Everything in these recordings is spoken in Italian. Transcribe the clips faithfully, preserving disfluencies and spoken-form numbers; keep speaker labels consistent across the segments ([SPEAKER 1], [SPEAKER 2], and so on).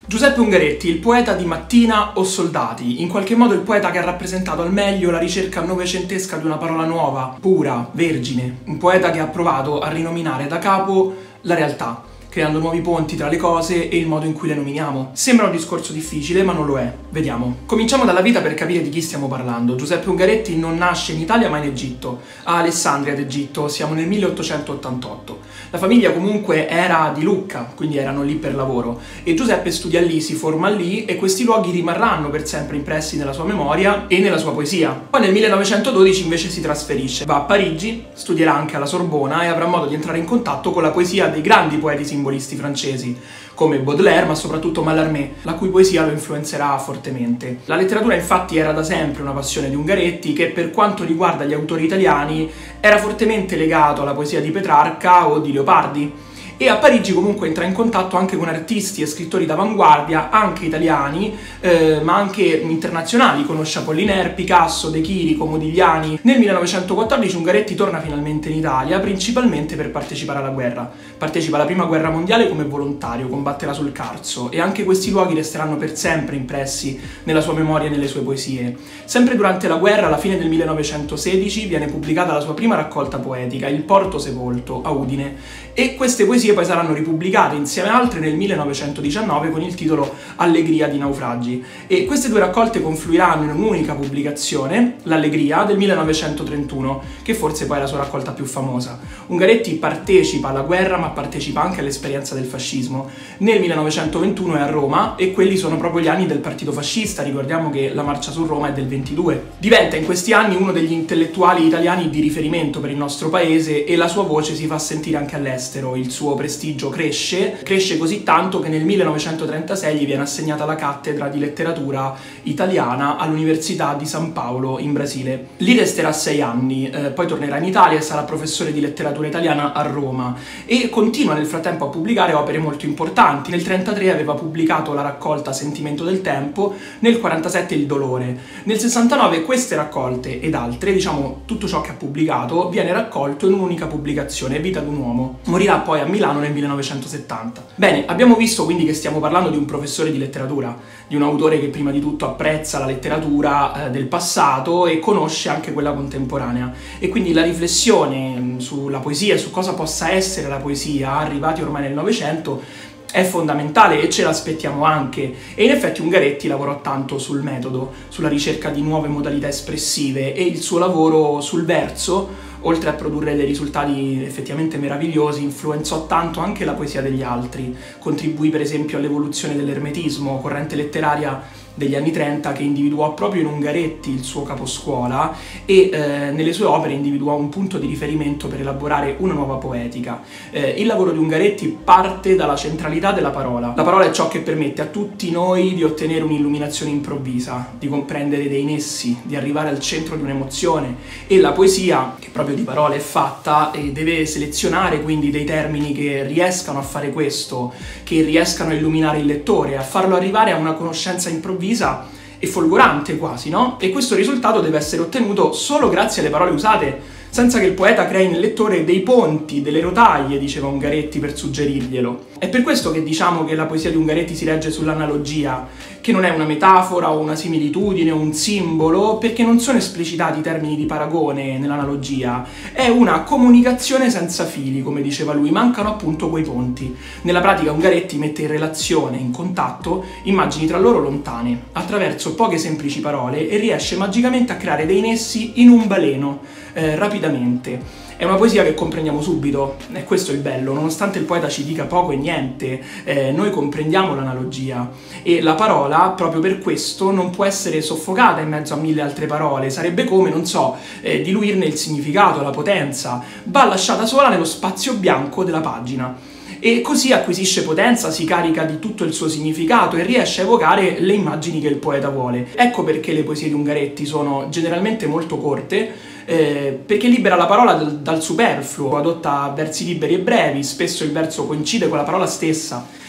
[SPEAKER 1] Giuseppe Ungaretti, il poeta di Mattina o Soldati, in qualche modo il poeta che ha rappresentato al meglio la ricerca novecentesca di una parola nuova, pura, vergine, un poeta che ha provato a rinominare da capo la realtà, creando nuovi ponti tra le cose e il modo in cui le nominiamo. Sembra un discorso difficile, ma non lo è. Vediamo. Cominciamo dalla vita per capire di chi stiamo parlando. Giuseppe Ungaretti non nasce in Italia ma in Egitto, a Alessandria d'Egitto, siamo nel milleottocentottantotto. La famiglia comunque era di Lucca, quindi erano lì per lavoro, e Giuseppe studia lì, si forma lì e questi luoghi rimarranno per sempre impressi nella sua memoria e nella sua poesia. Poi nel millenovecentododici invece si trasferisce, va a Parigi, studierà anche alla Sorbona e avrà modo di entrare in contatto con la poesia dei grandi poeti simbolisti francesi, come Baudelaire, ma soprattutto Mallarmé, la cui poesia lo influenzerà fortemente. La letteratura infatti era da sempre una passione di Ungaretti, che per quanto riguarda gli autori italiani era fortemente legato alla poesia di Petrarca o di Leopardi. E a Parigi comunque entra in contatto anche con artisti e scrittori d'avanguardia, anche italiani, eh, ma anche internazionali. Conosce Apollinaire, Picasso, De Chirico, Modigliani. Nel millenovecentoquattordici Ungaretti torna finalmente in Italia, principalmente per partecipare alla guerra. Partecipa alla prima guerra mondiale come volontario, combatterà sul Carso, e anche questi luoghi resteranno per sempre impressi nella sua memoria e nelle sue poesie. Sempre durante la guerra, alla fine del millenovecentosedici, viene pubblicata la sua prima raccolta poetica, Il Porto Sepolto, a Udine, e queste poesie poi saranno ripubblicate insieme a altre nel millenovecentodiciannove con il titolo Allegria di naufragi, e queste due raccolte confluiranno in un'unica pubblicazione, L'Allegria, del millenovecentotrentuno, che forse poi è la sua raccolta più famosa. Ungaretti partecipa alla guerra, ma partecipa anche all'esperienza del fascismo. Nel millenovecentoventuno è a Roma e quelli sono proprio gli anni del partito fascista, ricordiamo che la marcia su Roma è del ventidue. Diventa in questi anni uno degli intellettuali italiani di riferimento per il nostro paese e la sua voce si fa sentire anche all'estero. Il suo prestigio cresce, cresce così tanto che nel millenovecentotrentasei gli viene assegnata la cattedra di letteratura italiana all'Università di San Paolo in Brasile. Lì resterà sei anni, eh, poi tornerà in Italia e sarà professore di letteratura italiana a Roma e continua nel frattempo a pubblicare opere molto importanti. Nel trentatré aveva pubblicato la raccolta Sentimento del tempo, nel quarantasette Il dolore. Nel sessantanove queste raccolte ed altre, diciamo tutto ciò che ha pubblicato, viene raccolto in un'unica pubblicazione, Vita d'un uomo. Morirà poi a Milano nel millenovecentosettanta. Bene, abbiamo visto quindi che stiamo parlando di un professore di letteratura, di un autore che prima di tutto apprezza la letteratura eh, del passato e conosce anche quella contemporanea, e quindi la riflessione mh, sulla poesia e su cosa possa essere la poesia, arrivati ormai nel Novecento, è fondamentale e ce l'aspettiamo anche. E in effetti Ungaretti lavorò tanto sul metodo, sulla ricerca di nuove modalità espressive, e il suo lavoro sul verso, oltre a produrre dei risultati effettivamente meravigliosi, influenzò tanto anche la poesia degli altri. Contribuì per esempio all'evoluzione dell'ermetismo, corrente letteraria degli anni trenta che individuò proprio in Ungaretti il suo caposcuola e eh, nelle sue opere individuò un punto di riferimento per elaborare una nuova poetica. Eh, il lavoro di Ungaretti parte dalla centralità della parola. La parola è ciò che permette a tutti noi di ottenere un'illuminazione improvvisa, di comprendere dei nessi, di arrivare al centro di un'emozione, e la poesia, che proprio di parole è fatta, e deve selezionare quindi dei termini che riescano a fare questo, che riescano a illuminare il lettore, a farlo arrivare a una conoscenza improvvisa e folgorante quasi, no? E questo risultato deve essere ottenuto solo grazie alle parole usate, senza che il poeta crei nel lettore dei ponti, delle rotaie, diceva Ungaretti, per suggerirglielo. È per questo che diciamo che la poesia di Ungaretti si regge sull'analogia, che non è una metafora o una similitudine o un simbolo, perché non sono esplicitati termini di paragone nell'analogia, è una comunicazione senza fili, come diceva lui, mancano appunto quei ponti. Nella pratica Ungaretti mette in relazione, in contatto, immagini tra loro lontane, attraverso poche semplici parole, e riesce magicamente a creare dei nessi in un baleno, eh, rapidamente. È una poesia che comprendiamo subito, e questo è il bello, nonostante il poeta ci dica poco e niente, eh, noi comprendiamo l'analogia, e la parola, proprio per questo, non può essere soffocata in mezzo a mille altre parole, sarebbe come, non so, eh, diluirne il significato, la potenza, va lasciata sola nello spazio bianco della pagina. E così acquisisce potenza, si carica di tutto il suo significato e riesce a evocare le immagini che il poeta vuole. Ecco perché le poesie di Ungaretti sono generalmente molto corte, eh, perché libera la parola dal, dal superfluo, adotta versi liberi e brevi, spesso il verso coincide con la parola stessa,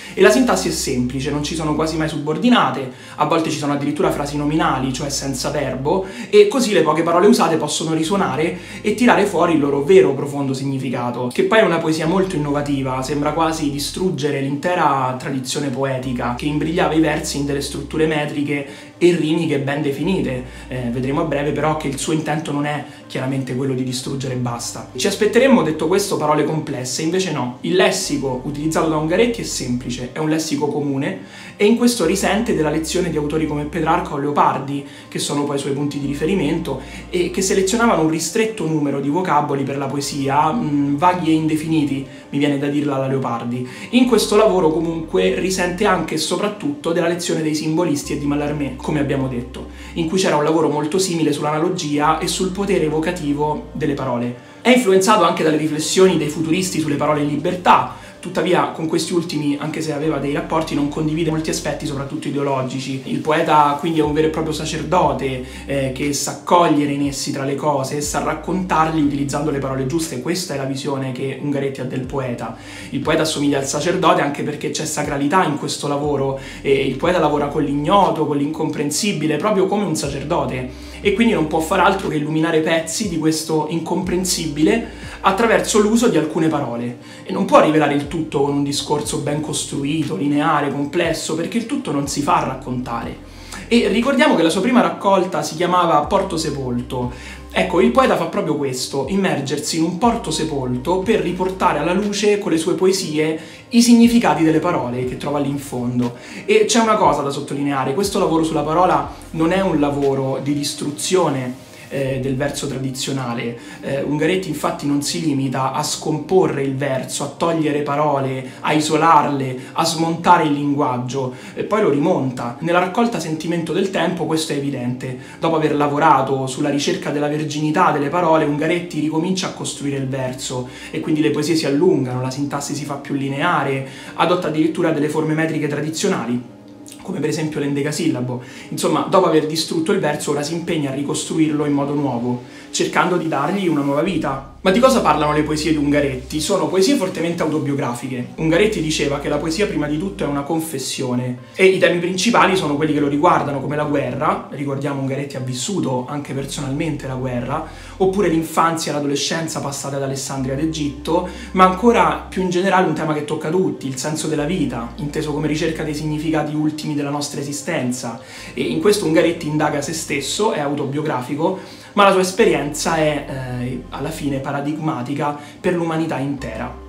[SPEAKER 1] E la sintassi è semplice, non ci sono quasi mai subordinate, a volte ci sono addirittura frasi nominali, cioè senza verbo, e così le poche parole usate possono risuonare e tirare fuori il loro vero profondo significato, che poi è una poesia molto innovativa, sembra quasi distruggere l'intera tradizione poetica, che imbrigliava i versi in delle strutture metriche e rimiche ben definite. Eh, vedremo a breve però che il suo intento non è chiaramente quello di distruggere e basta. Ci aspetteremmo, detto questo, parole complesse, invece no. Il lessico utilizzato da Ungaretti è semplice, è un lessico comune e in questo risente della lezione di autori come Petrarca o Leopardi, che sono poi i suoi punti di riferimento e che selezionavano un ristretto numero di vocaboli per la poesia, mh, vaghi e indefiniti, mi viene da dirla alla Leopardi. In questo lavoro comunque risente anche e soprattutto della lezione dei simbolisti e di Mallarmé, come abbiamo detto, in cui c'era un lavoro molto simile sull'analogia e sul potere evocativo delle parole. È influenzato anche dalle riflessioni dei futuristi sulle parole in libertà, tuttavia con questi ultimi, anche se aveva dei rapporti, non condivide molti aspetti, soprattutto ideologici. Il poeta quindi è un vero e proprio sacerdote eh, che sa cogliere in essi tra le cose e sa raccontarli utilizzando le parole giuste. Questa è la visione che Ungaretti ha del poeta. Il poeta assomiglia al sacerdote anche perché c'è sacralità in questo lavoro e il poeta lavora con l'ignoto, con l'incomprensibile, proprio come un sacerdote, e quindi non può far altro che illuminare pezzi di questo incomprensibile attraverso l'uso di alcune parole, e non può rivelare il tutto con un discorso ben costruito, lineare, complesso, perché il tutto non si fa raccontare. E ricordiamo che la sua prima raccolta si chiamava Porto Sepolto. Ecco, il poeta fa proprio questo, immergersi in un porto sepolto per riportare alla luce con le sue poesie i significati delle parole che trova lì in fondo. E c'è una cosa da sottolineare: questo lavoro sulla parola non è un lavoro di distruzione Eh, del verso tradizionale. Eh, Ungaretti infatti non si limita a scomporre il verso, a togliere parole, a isolarle, a smontare il linguaggio, e poi lo rimonta. Nella raccolta Sentimento del tempo questo è evidente. Dopo aver lavorato sulla ricerca della verginità delle parole, Ungaretti ricomincia a costruire il verso e quindi le poesie si allungano, la sintassi si fa più lineare, adotta addirittura delle forme metriche tradizionali, come per esempio l'endecasillabo. Insomma, dopo aver distrutto il verso, ora si impegna a ricostruirlo in modo nuovo, cercando di dargli una nuova vita. Ma di cosa parlano le poesie di Ungaretti? Sono poesie fortemente autobiografiche. Ungaretti diceva che la poesia prima di tutto è una confessione e i temi principali sono quelli che lo riguardano, come la guerra. Ricordiamo, Ungaretti ha vissuto anche personalmente la guerra, oppure l'infanzia e l'adolescenza passate ad Alessandria d'Egitto, ma ancora più in generale un tema che tocca tutti, il senso della vita, inteso come ricerca dei significati ultimi della nostra esistenza. E in questo Ungaretti indaga se stesso, è autobiografico, ma la sua esperienza è eh, alla fine paradigmatica per l'umanità intera.